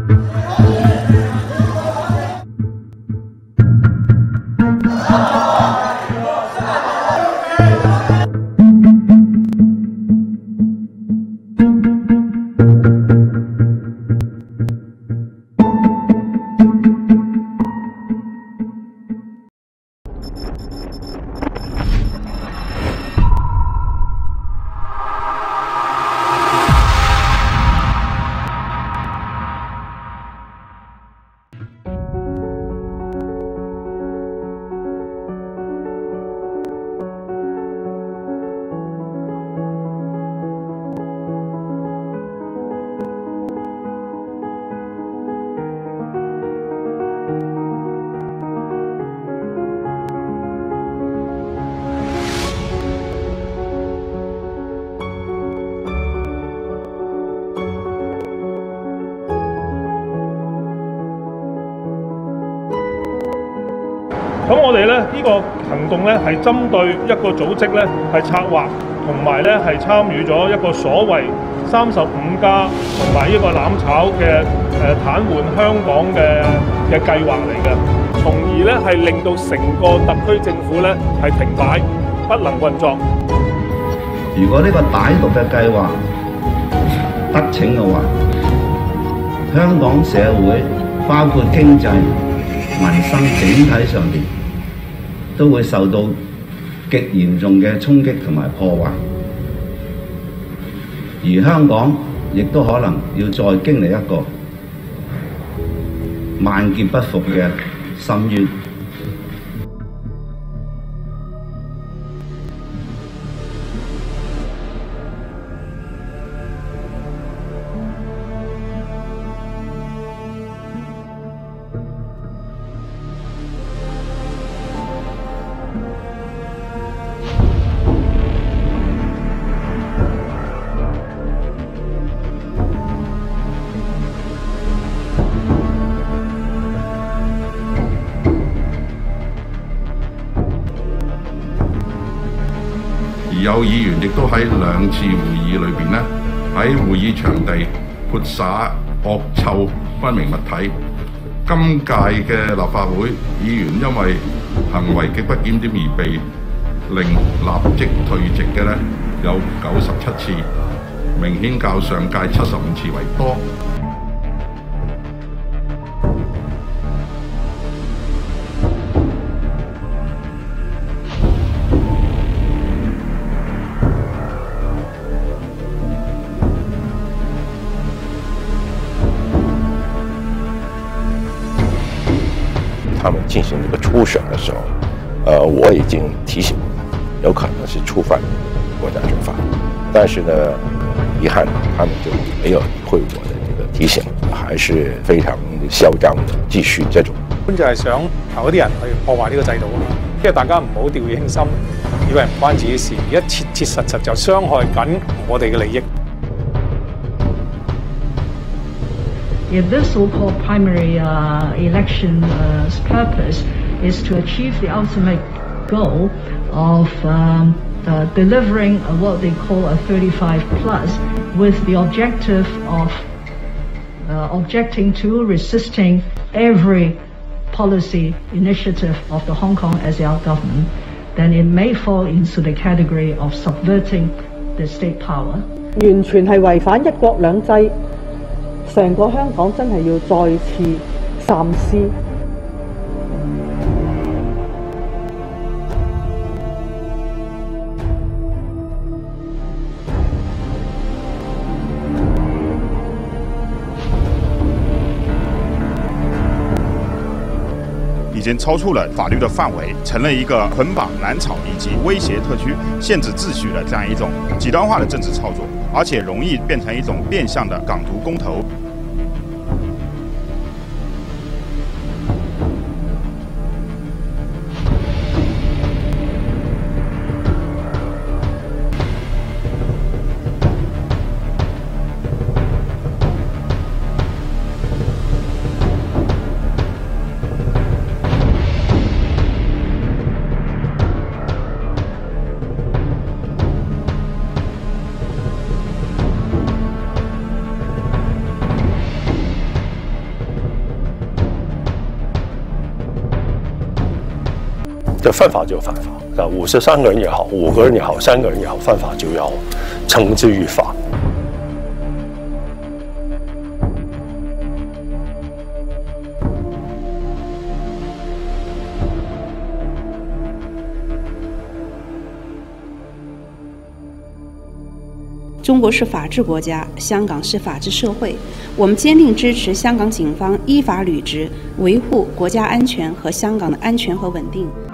咁我哋咧呢個行動咧係針對一個組織咧係策劃同埋咧係參與咗一個所謂35+同埋呢個攬炒嘅癱瘓香港嘅計劃嚟嘅，從而咧係令到成個特區政府咧係停擺，不能運作。 如果呢個歹毒嘅計劃得逞嘅話，香港社會包括經濟、民生整體上邊都會受到極嚴重嘅衝擊同埋破壞，而香港亦都可能要再經歷一個萬劫不復嘅深淵。 有議員亦都喺2次會議裏邊咧，喺會議場地潑灑惡臭不明物體。今屆嘅立法會議員因為行為極不檢點而被令立即退席嘅咧，有97次，明顯較上屆75次為多。 他们进行这个初审的时候，我已经提醒有可能是触犯国家政法，但是呢，遗憾他们就没有理会我的这个提醒，还是非常嚣张的继續這種。 就係想嗰啲人去破壞呢個制度啊嘛，即係大家唔好掉以輕心，以為唔關自己事，而家切切實實就傷害緊我哋嘅利益。 If this so-called primary election's purpose is to achieve the ultimate goal of delivering what they call a 35+, with the objective of objecting to, resisting every policy initiative of the Hong Kong SAR government, then it may fall into the category of subverting the state power. 完全係違反一國兩制。成個香港真係要再次三思。 已经超出了法律的范围，成了一个捆绑蓝草以及威胁特区、限制秩序的这样一种极端化的政治操作，而且容易变成一种变相的港独公投。 这犯法就犯法，53个人也好，5个人也好，3个人也好，犯法就要惩之于法。 中国是法治国家，香港是法治社会。我们坚定支持香港警方依法履职，维护国家安全和香港的安全和稳定。